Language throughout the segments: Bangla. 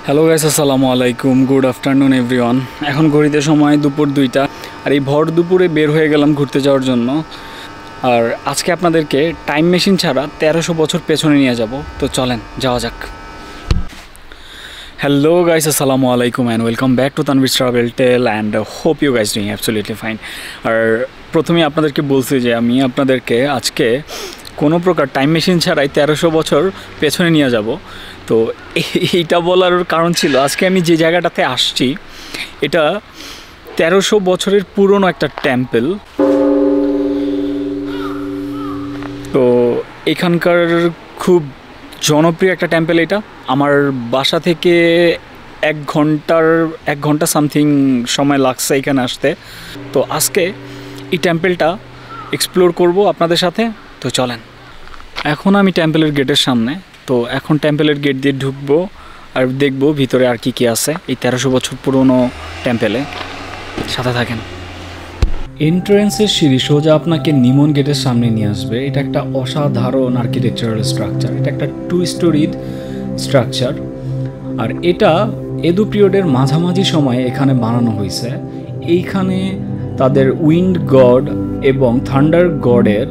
হ্যালো গাইস, আসসালামু আলাইকুম, গুড আফটারনুন এভরিওয়ান। এখন ঘড়িতে সময় দুপুর 2টা, আর এই ভর দুপুরে বের হয়ে গেলাম ঘুরতে যাওয়ার জন্য। আর আজকে আপনাদেরকে টাইম মেশিন ছাড়া 1300 বছর পেছনে নিয়ে যাব। তো চলেন যাওয়া যাক। হ্যালো গাইস, আসসালামু আলাইকুম and welcome back to Tanvir travel tale and hope you guys doing absolutely fine. আর প্রথমেই আপনাদেরকে বলছি যে আমি আপনাদেরকে আজকে কোনো প্রকার টাইম মেশিন ছাড়াই 1300 বছর পেছনে নিয়ে যাব। তো এইটা বলার কারণ ছিল, আজকে আমি যে জায়গাটাতে আসছি এটা 1300 বছরের পুরনো একটা টেম্পল। তো এখানকার খুব জনপ্রিয় একটা টেম্পল এটা। আমার বাসা থেকে এক ঘন্টা সামথিং সময় লাগছে এখানে আসতে। তো আজকে এই টেম্পলটা এক্সপ্লোর করব আপনাদের সাথে। তো চলেন, এখন আমি টেম্পলের গেটের সামনে। তো এখন টেম্পলের গেট দিয়ে ঢুকবো আর দেখবো ভিতরে আর কি আছে এই 1300 বছর পুরনো টেম্পলে। সাথে থাকেন। এন্ট্রেন্সের সিঁড়ি সোজা আপনাকে নিমন গেটের সামনে নিয়ে আসবে। এটা একটা অসাধারণ আর্কিটেকচারাল স্ট্রাকচার। এটা একটা 2 স্টোরিড স্ট্রাকচার, আর এটা এদো পিরিয়ডের মাঝামাঝি সময়ে এখানে বানানো হয়েছে। এইখানে তাদের উইন্ড গড এবং থান্ডার গডের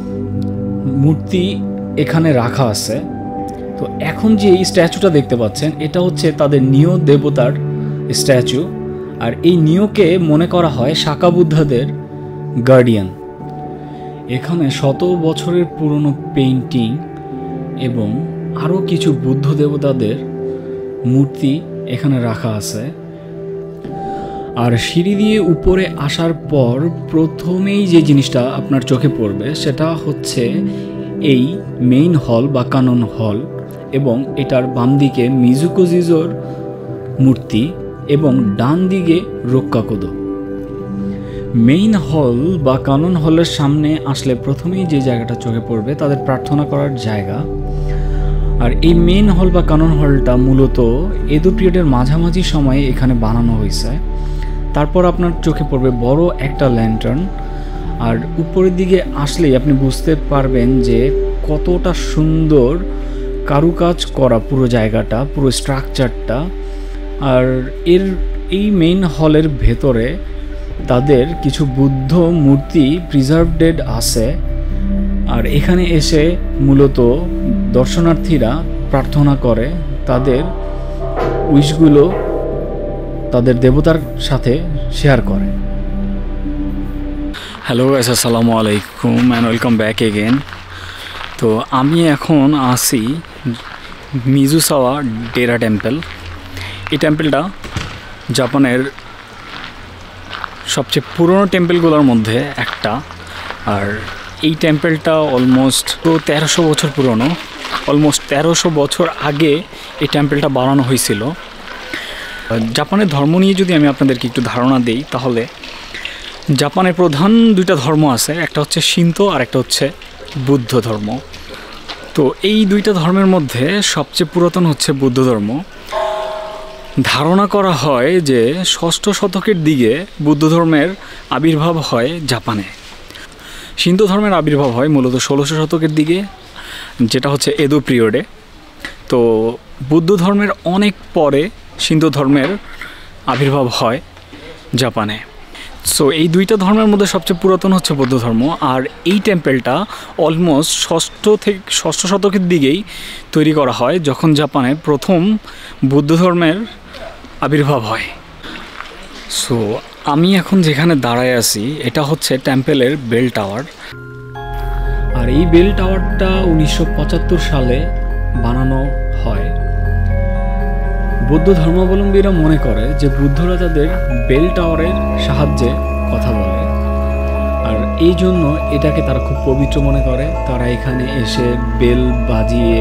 মূর্তি এখানে রাখা আছে। তো এখন যে এই স্ট্যাচুটা দেখতে পাচ্ছেন এটা হচ্ছে তাদের নিও দেবতার স্ট্যাচু, আর এই নিওকে মনে করা হয় শাকা বুদ্ধাদের গার্ডিয়ান। এখানে শত বছরের পুরনো পেইন্টিং এবং আরও কিছু বুদ্ধ দেবতাদের মূর্তি এখানে রাখা আছে। আর সিঁড়ি দিয়ে উপরে আসার পর প্রথমেই যে জিনিসটা আপনার চোখে পড়বে সেটা হচ্ছে এই মেইন হল বা কানন হল, এবং এটার বাম দিকে মিজুকোজিজোর মূর্তি এবং ডান দিকে রোক্কাকোদো। মেইন হল বা কানন হলের সামনে আসলে প্রথমেই যে জায়গাটা চোখে পড়বে তাদের প্রার্থনা করার জায়গা। আর এই মেইন হল বা কানন হলটা মূলত এদো পিরিয়ডের মাঝামাঝি সময়ে এখানে বানানো হয়েছে। তারপর আপনার চোখে পড়বে বড় একটা ল্যান্টার্ন, আর উপরের দিকে আসলেই আপনি বুঝতে পারবেন যে কতটা সুন্দর কারুকাজ করা পুরো জায়গাটা, পুরো স্ট্রাকচারটা। আর এই মেইন হলের ভেতরে তাদের কিছু বুদ্ধ মূর্তি প্রিজার্ভডেড আছে। আর এখানে এসে মূলত দর্শনার্থীরা প্রার্থনা করে, তাদের উইশগুলো তাদের দেবতার সাথে শেয়ার করে। হ্যালো গাইস, আসসালামু আলাইকুম অ্যান্ড ওয়েলকাম ব্যাক এগেন। তো আমি এখন আসি মিজুসাওয়া-ডেরা টেম্পল। এই টেম্পলটা জাপানের সবচেয়ে পুরনো টেম্পলগুলোর মধ্যে একটা। আর এই টেম্পলটা অলমোস্ট 1300 বছর পুরনো। অলমোস্ট 1300 বছর আগে এই টেম্পলটা বানানো হয়েছিল। জাপানের ধর্ম নিয়ে যদি আমি আপনাদেরকে একটু ধারণা দিই, তাহলে জাপানের প্রধান 2টা ধর্ম আছে, একটা হচ্ছে শিন্তো আর একটা হচ্ছে বুদ্ধ ধর্ম। তো এই 2টা ধর্মের মধ্যে সবচেয়ে পুরাতন হচ্ছে বুদ্ধ ধর্ম। ধারণা করা হয় যে 6ষ্ঠ শতকের দিকে বুদ্ধ ধর্মের আবির্ভাব হয় জাপানে। শিন্তো ধর্মের আবির্ভাব হয় মূলত 1600 শতকের দিকে, যেটা হচ্ছে এদো পিরিয়ডে। তো বুদ্ধ ধর্মের অনেক পরে শিন্তো ধর্মের আবির্ভাব হয় জাপানে। সো এই 2টা ধর্মের মধ্যে সবচেয়ে পুরাতন হচ্ছে বৌদ্ধ ধর্ম। আর এই টেম্পলটা অলমোস্ট 6ষ্ঠ শতকের দিকেই তৈরি করা হয়, যখন জাপানে প্রথম বুদ্ধ ধর্মের আবির্ভাব হয়। সো আমি এখন যেখানে দাঁড়ায় আছি এটা হচ্ছে টেম্পলের বেল টাওয়ার। আর এই বেল টাওয়ারটা 1975 সালে বানানো হয়। বৌদ্ধ ধর্মাবলম্বীরা মনে করে যে বুদ্ধরা তাদের বেল টাওয়ারের সাহায্যে কথা বলে, আর এই জন্য এটাকে তারা খুব পবিত্র মনে করে। তারা এখানে এসে বেল বাজিয়ে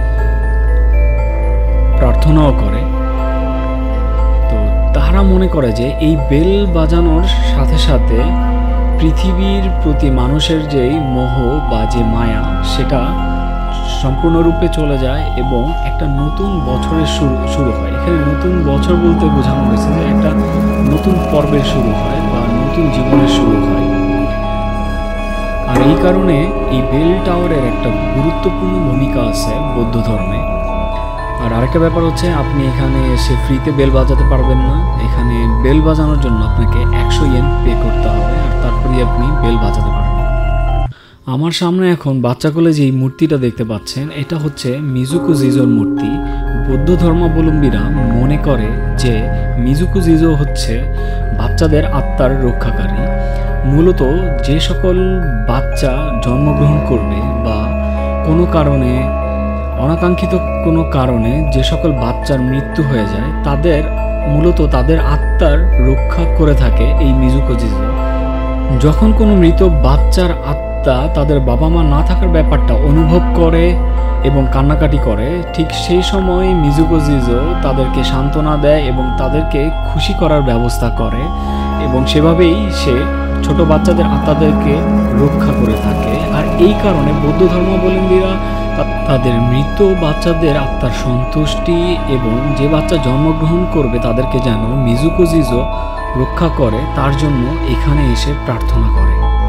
প্রার্থনাও করে। তো তারা মনে করে যে এই বেল বাজানোর সাথে সাথে পৃথিবীর প্রতি মানুষের যেই মোহ বা যে মায়া সেটা সম্পূর্ণরূপে চলে যায় এবং একটা নতুন বছরের শুরু হয়। এখানে নতুন বছর বলতে বোঝানো হয়েছে যে একটা নতুন পর্বের শুরু হয় বা নতুন জীবনের শুরু হয়। আর এই কারণে এই বেল টাওয়ারের একটা গুরুত্বপূর্ণ ভূমিকা আছে বৌদ্ধ ধর্মে। আর আরেকটা ব্যাপার হচ্ছে আপনি এখানে এসে ফ্রিতে বেল বাজাতে পারবেন না। এখানে বেল বাজানোর জন্য আপনাকে 100 ইয়েন পে করতে হবে, আর তারপরেই আপনি বেল বাজাতে পারবেন। আমার সামনে এখন বাচ্চা কোলে যেই মূর্তিটা দেখতে পাচ্ছেন, এটা হচ্ছে মিজুকো জিজোর মূর্তি। বৌদ্ধ ধর্মাবলম্বীরা মনে করে যে মিজুকো জিজো হচ্ছে বাচ্চাদের আত্মার রক্ষাকারী। মূলত যে সকল বাচ্চা জন্মগ্রহণ করবে বা কোনো কারণে অনাকাঙ্ক্ষিত কোনো কারণে যে সকল বাচ্চার মৃত্যু হয়ে যায়, তাদের মূলত তাদের আত্মার রক্ষা করে থাকে এই মিজুকো জিজো। যখন কোনো মৃত বাচ্চার আত্মা তাদের বাবা মা না থাকার ব্যাপারটা অনুভব করে এবং কান্নাকাটি করে, ঠিক সেই সময় মিজুকো জিজো তাদেরকে সান্ত্বনা দেয় এবং তাদেরকে খুশি করার ব্যবস্থা করে, এবং সেভাবেই সে ছোট বাচ্চাদের আত্মাদেরকে রক্ষা করে থাকে। আর এই কারণে বৌদ্ধ ধর্মাবলম্বীরা তাদের মৃত বাচ্চাদের আত্মার সন্তুষ্টি এবং যে বাচ্চা জন্মগ্রহণ করবে তাদেরকে যেন মিজুকো জিজো রক্ষা করে, তার জন্য এখানে এসে প্রার্থনা করে।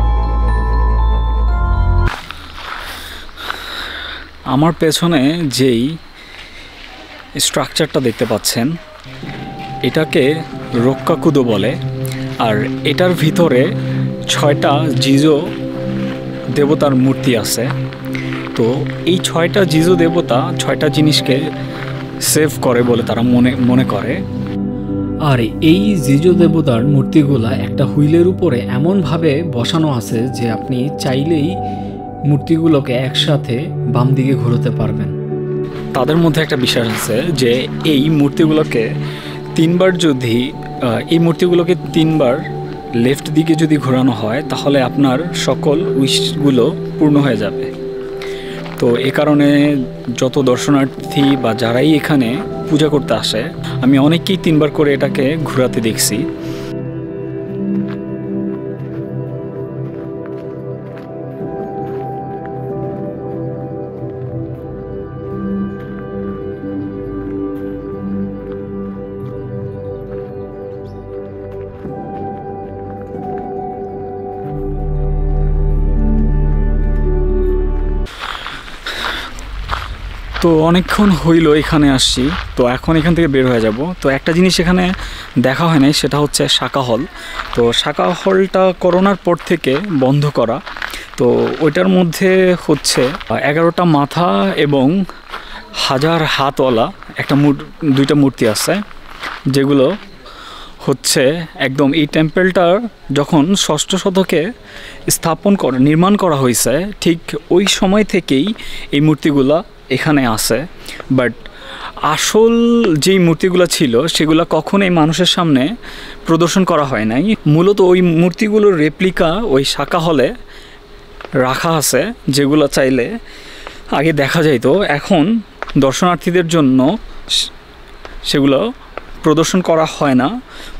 আমার পেছনে যেই স্ট্রাকচারটা দেখতে পাচ্ছেন, এটাকে রক্ষাকুদো বলে। আর এটার ভিতরে 6টা জিজো দেবতার মূর্তি আছে। তো এই 6টা জিজো দেবতা 6টা জিনিসকে সেভ করে বলে তারা মনে করে। আর এই জিজো দেবতার মূর্তিগুলা একটা হুইলের উপরে এমনভাবে বসানো আছে যে আপনি চাইলেই মূর্তিগুলোকে একসাথে বাম দিকে ঘোরাতে পারবেন। তাদের মধ্যে একটা বিশ্বাস আছে যে এই মূর্তিগুলোকে 3বার লেফট দিকে যদি ঘোরানো হয়, তাহলে আপনার সকল উইশগুলো পূর্ণ হয়ে যাবে। তো এ কারণে যত দর্শনার্থী বা যারাই এখানে পূজা করতে আসে, আমি অনেককেই 3বার করে এটাকে ঘোরাতে দেখছি। তো অনেকক্ষণ হইল এখানে আসছি, তো এখন এখান থেকে বের হয়ে যাব। তো একটা জিনিস এখানে দেখা হয় নাই, সেটা হচ্ছে শাকা হল। তো শাকা হলটা করোনার পর থেকে বন্ধ করা। তো ওইটার মধ্যে হচ্ছে 11টা মাথা এবং 1000 হাতওয়ালা দুইটা মূর্তি আছে, যেগুলো হচ্ছে একদম এই টেম্পলটার যখন 6ষ্ঠ শতকে নির্মাণ করা হয়েছে, ঠিক ওই সময় থেকেই এই মূর্তিগুলা এখানে আছে। বাট আসল যেই মূর্তিগুলো ছিল সেগুলো কখনোই মানুষের সামনে প্রদর্শন করা হয় নাই। মূলত ওই মূর্তিগুলোর রেপ্লিকা ওই শাকা হলে রাখা আছে, যেগুলো চাইলে আগে দেখা যাইতো। এখন দর্শনার্থীদের জন্য সেগুলো প্রদর্শন করা হয় না।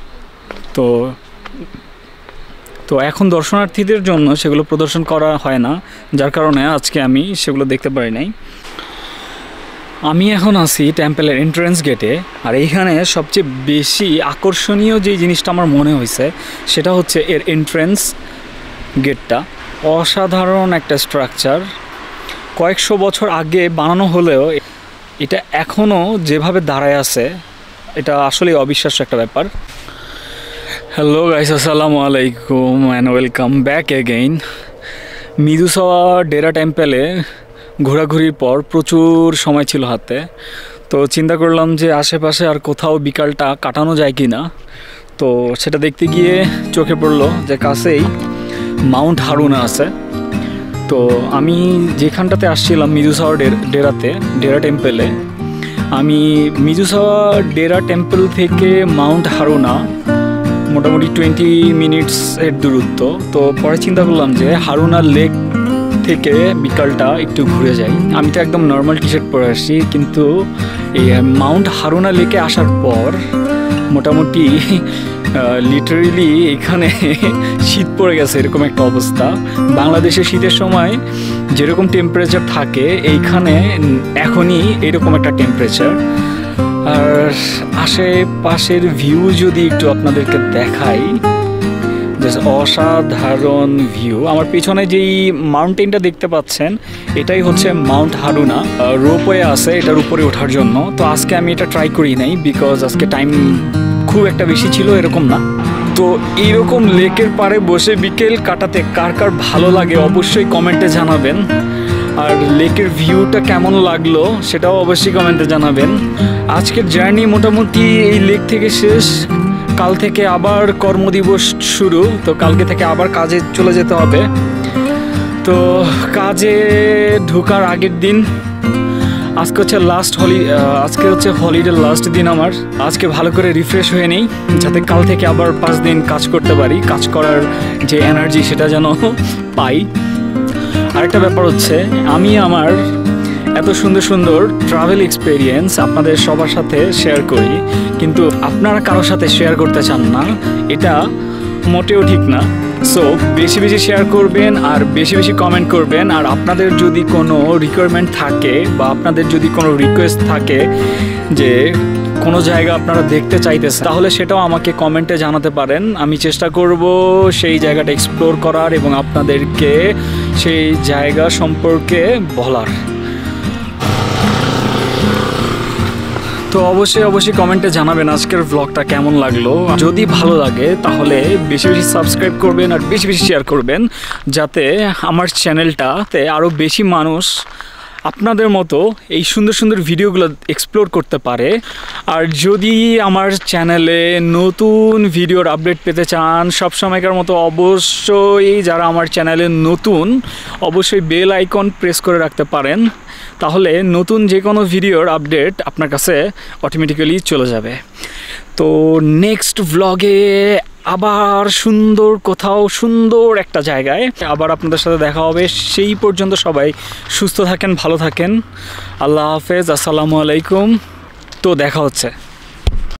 তো এখন দর্শনার্থীদের জন্য সেগুলো প্রদর্শন করা হয় না, যার কারণে আজকে আমি সেগুলো দেখতে পারি নাই। আমি এখন আছি টেম্পলের এন্ট্রান্স গেটে। আর এইখানে সবচেয়ে বেশি আকর্ষণীয় যে জিনিসটা আমার মনে হয়েছে, সেটা হচ্ছে এর এন্ট্রান্স গেটটা। অসাধারণ একটা স্ট্রাকচার, কয়েকশো বছর আগে বানানো হলেও এটা এখনও যেভাবে দাঁড়ায় আছে, এটা আসলে অবিশ্বাস্য একটা ব্যাপার। হ্যালো গাইস, আসসালামু আলাইকুম and welcome back again. Mizusawa dera টেম্পলে ঘোরাঘুরির পর প্রচুর সময় ছিল হাতে, তো চিন্তা করলাম যে আশেপাশে আর কোথাও বিকালটা কাটানো যায় কি না। তো সেটা দেখতে গিয়ে চোখে পড়লো যে কাছেই মাউন্ট হারুনা আছে। তো আমি যেখানটাতে আসছিলাম ডেরা টেম্পলে, আমি মিজুসাওয়া-ডেরা টেম্পল থেকে মাউন্ট হারুনা মোটামুটি 20 মিনিটসের দূরত্ব। তো পরে চিন্তা করলাম যে হারুনা লেক থেকে বিকালটা একটু ঘুরে যাই। আমি তো একদম নর্মাল টি শার্ট পরে আসছি, কিন্তু এই মাউন্ট হারুনা লেকে আসার পর মোটামুটি লিটারেলি এখানে শীত পড়ে গেছে, এরকম একটা অবস্থা। বাংলাদেশে শীতের সময় যেরকম টেম্পারেচার থাকে, এইখানে এখনই এরকম একটা টেম্পারেচার। আর আশেপাশের ভিউ যদি একটু আপনাদেরকে দেখাই, জাস্ট অসাধারণ ভিউ। আমার পিছনে যেই মাউন্টেনটা দেখতে পাচ্ছেন এটাই হচ্ছে মাউন্ট হারুনা। রোপওয়ে আছে এটার উপরে ওঠার জন্য। তো আজকে আমি এটা ট্রাই করি নাই, বিকজ আজকে টাইম খুব একটা বেশি ছিল এরকম না। তো এইরকম লেকের পাড়ে বসে বিকেল কাটাতে কার কার ভালো লাগে অবশ্যই কমেন্টে জানাবেন। আর লেকের ভিউটা কেমন লাগলো সেটাও অবশ্যই কমেন্টে জানাবেন। আজকের জার্নি মোটামুটি এই লেক থেকে শেষ। কাল থেকে আবার কর্মদিবস শুরু, তো কালকে থেকে আবার কাজে চলে যেতে হবে। তো কাজে ঢোকার আগের দিন আজকে হচ্ছে আজকে হচ্ছে হলিডের লাস্ট দিন আমার। আজকে ভালো করে রিফ্রেশ হয়ে নেই, যাতে কাল থেকে আবার 5 দিন কাজ করতে পারি। কাজ করার যে এনার্জি সেটা যেন পাই। আরেকটা ব্যাপার হচ্ছে, আমি আমার এত সুন্দর সুন্দর ট্রাভেল এক্সপেরিয়েন্স আপনাদের সবার সাথে শেয়ার করি, কিন্তু আপনারা কারোর সাথে শেয়ার করতে চান না, এটা মোটেও ঠিক না। সো বেশি বেশি শেয়ার করবেন আর বেশি বেশি কমেন্ট করবেন। আর আপনাদের যদি কোনো রিকোয়ারমেন্ট থাকে বা আপনাদের যদি কোনো রিকোয়েস্ট থাকে যে কোনো জায়গা আপনারা দেখতে চাইতেছেন, তাহলে সেটাও আমাকে কমেন্টে জানাতে পারেন। আমি চেষ্টা করব সেই জায়গাটা এক্সপ্লোর করার এবং আপনাদেরকে সেই জায়গা সম্পর্কে বলার। তো অবশ্যই কমেন্টে জানাবেন আজকের ব্লগটা কেমন লাগলো। যদি ভালো লাগে তাহলে বেশি বেশি সাবস্ক্রাইব করবেন আর বেশি বেশি শেয়ার করবেন, যাতে আমার চ্যানেলটাতে আরও বেশি মানুষ আপনাদের মতো এই সুন্দর সুন্দর ভিডিওগুলো এক্সপ্লোর করতে পারে। আর যদি আমার চ্যানেলে নতুন ভিডিওর আপডেট পেতে চান সব সময়কার মতো, অবশ্যই যারা আমার চ্যানেলে নতুন অবশ্যই বেল আইকন প্রেস করে রাখতে পারেন, তাহলে নতুন যে কোনো ভিডিওর আপডেট আপনার কাছে অটোমেটিক্যালি চলে যাবে। তো নেক্সট ব্লগে আবার সুন্দর একটা জায়গায় আবার আপনাদের সাথে দেখা হবে। সেই পর্যন্ত সবাই সুস্থ থাকেন, ভালো থাকেন। আল্লাহ হাফেজ, আসসালামু আলাইকুম। তো দেখা হচ্ছে।